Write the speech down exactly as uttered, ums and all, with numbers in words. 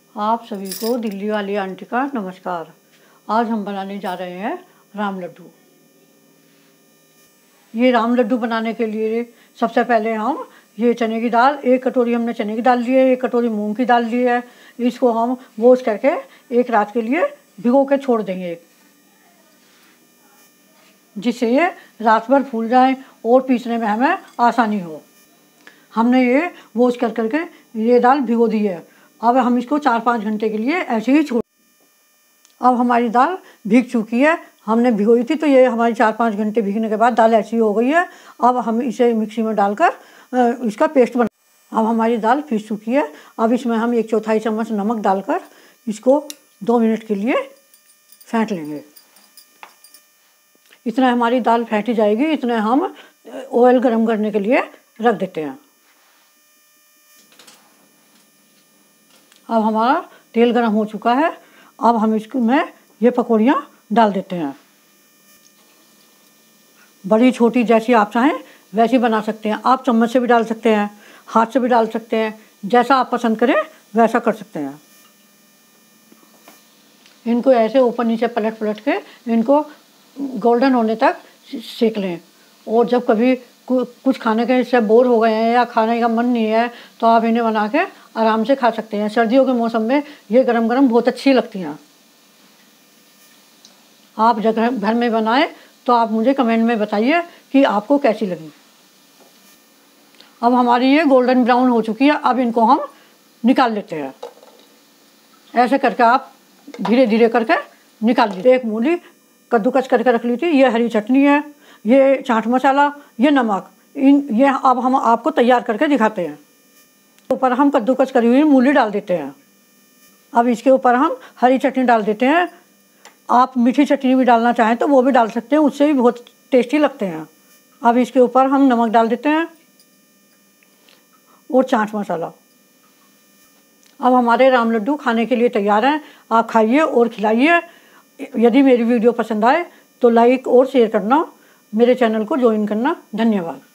आप सभी को दिल्ली वाली आंटी का नमस्कार। आज हम बनाने जा रहे हैं राम लड्डू। ये राम लड्डू बनाने के लिए सबसे पहले हम ये चने की दाल, एक कटोरी हमने चने की दाल ली है, एक कटोरी मूंग की दाल ली है। इसको हम वॉश करके एक रात के लिए भिगो के छोड़ देंगे, जिससे ये रात भर फूल जाए और पीसने में हमें आसानी हो। हमने ये वॉश कर करके ये दाल भिगो दी है। अब हम इसको चार पाँच घंटे के लिए ऐसे ही छोड़। अब हमारी दाल भीग चुकी है, हमने भिगोई थी तो ये हमारी चार पाँच घंटे भीगने के बाद दाल ऐसी हो गई है। अब हम इसे मिक्सी में डालकर इसका पेस्ट बना। अब हमारी दाल पीस चुकी है। अब इसमें हम एक चौथाई चम्मच नमक डालकर इसको दो मिनट के लिए फेंट लेंगे। इतना हमारी दाल फेंटी जाएगी, इतने हम ऑयल गरम करने के लिए रख देते हैं। अब हमारा तेल गरम हो चुका है। अब हम इसको में ये पकौड़ियाँ डाल देते हैं। बड़ी छोटी जैसी आप चाहें वैसी बना सकते हैं। आप चम्मच से भी डाल सकते हैं, हाथ से भी डाल सकते हैं, जैसा आप पसंद करें वैसा कर सकते हैं। इनको ऐसे ऊपर नीचे पलट पलट के इनको गोल्डन होने तक सेक लें। और जब कभी कुछ खाने के से बोर हो गए हैं या खाने का मन नहीं है तो आप इन्हें बना के आराम से खा सकते हैं। सर्दियों के मौसम में ये गरम गरम बहुत अच्छी लगती हैं। आप जब घर में बनाएं तो आप मुझे कमेंट में बताइए कि आपको कैसी लगी। अब हमारी ये गोल्डन ब्राउन हो चुकी है। अब इनको हम निकाल लेते हैं। ऐसे करके आप धीरे धीरे करके निकाल लीजिए। एक मूली कद्दूकस करके रख ली थी, ये हरी चटनी है, ये चाट मसाला, ये नमक, इन ये अब हम आपको तैयार करके दिखाते हैं। ऊपर हम कद्दूकस करी हुई मूली डाल देते हैं। अब इसके ऊपर हम हरी चटनी डाल देते हैं। आप मीठी चटनी भी डालना चाहें तो वो भी डाल सकते हैं, उससे भी बहुत टेस्टी लगते हैं। अब इसके ऊपर हम नमक डाल देते हैं और चाट मसाला। अब हमारे राम लड्डू खाने के लिए तैयार हैं। आप खाइए और खिलाइए। यदि मेरी वीडियो पसंद आए तो लाइक और शेयर करना, मेरे चैनल को ज्वाइन करना। धन्यवाद।